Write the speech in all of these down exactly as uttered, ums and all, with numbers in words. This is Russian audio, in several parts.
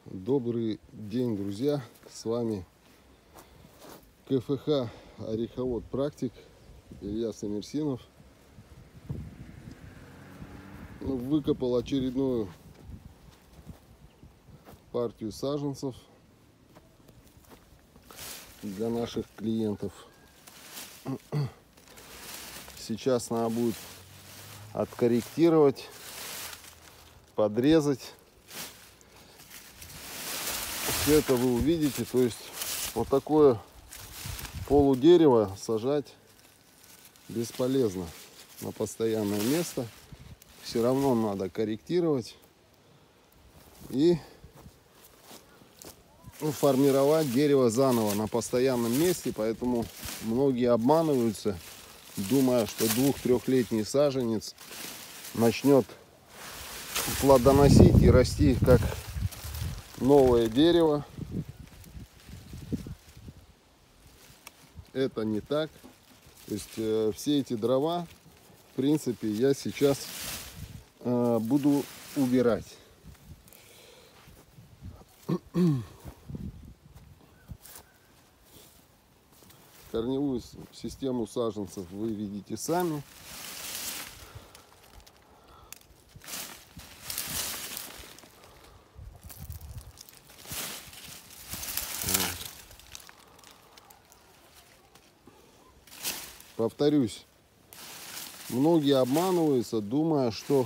Добрый день, друзья! С вами КФХ Ореховод Практик Илья Саммерсинов. Выкопал очередную партию саженцев для наших клиентов. Сейчас надо будет откорректировать, подрезать. Все это вы увидите. То есть вот такое полудерево сажать бесполезно на постоянное место. Все равно надо корректировать и ну, формировать дерево заново на постоянном месте. Поэтому многие обманываются, думая, что двух-трехлетний саженец начнет плодоносить и расти как новое дерево. Это не так. То есть э, все эти дрова, в принципе, я сейчас э, буду убирать. Корневую систему саженцев вы видите сами. Повторюсь, многие обманываются, думая, что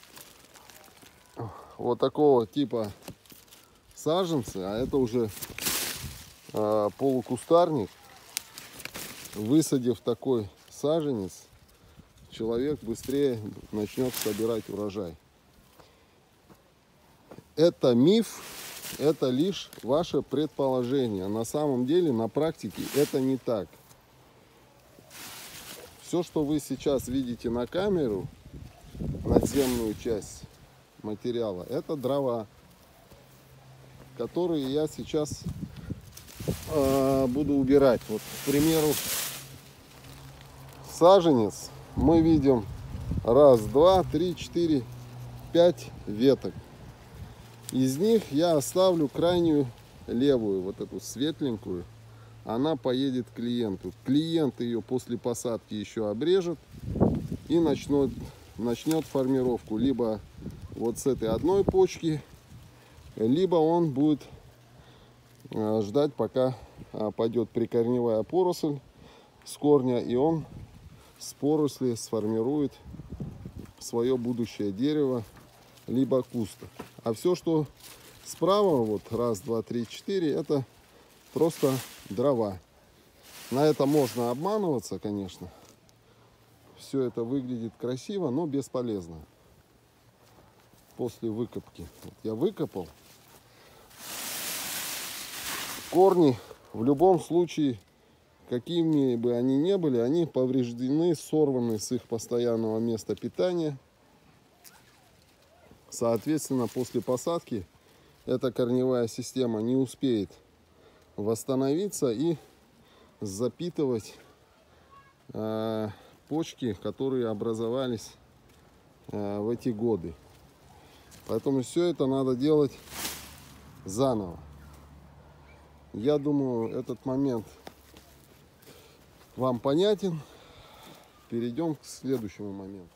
вот такого типа саженцы, а это уже э, полукустарник, высадив такой саженец, человек быстрее начнет собирать урожай. Это миф, это лишь ваше предположение. На самом деле, на практике это не так. Все, что вы сейчас видите на камеру, надземную часть материала, это дрова, которые я сейчас э, буду убирать. Вот, к примеру, саженец мы видим раз, два, три, четыре, пять веток. Из них я оставлю крайнюю левую, вот эту светленькую. Она поедет к клиенту. Клиент ее после посадки еще обрежет и начнет, начнет формировку либо вот с этой одной почки, либо он будет ждать, пока пойдет прикорневая поросль с корня, и он с поросли сформирует свое будущее дерево, либо куст. А все, что справа, вот раз, два, три, четыре, это просто дрова. На это можно обманываться, конечно. Все это выглядит красиво, но бесполезно. После выкопки. Вот я выкопал. Корни в любом случае, какими бы они ни были, они повреждены, сорваны с их постоянного места питания. Соответственно, после посадки эта корневая система не успеет восстановиться и запитывать э, почки, которые образовались э, в эти годы. Поэтому все это надо делать заново. Я думаю, этот момент вам понятен. Перейдем к следующему моменту.